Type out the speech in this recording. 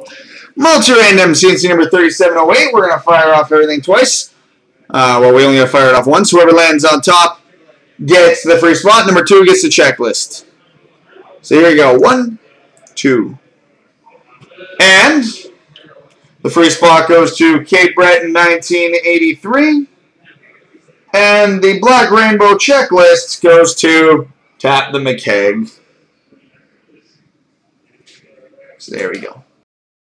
Multi Random C&C number 3708. We're going to fire off everything twice. Well, we only got to fire it off once. Whoever lands on top gets the free spot. Number 2 gets the checklist. So here we go. 1, 2. And the free spot goes to Cape Breton 1983. And the Black Rainbow checklist goes to Tap the McKeg. So there we go.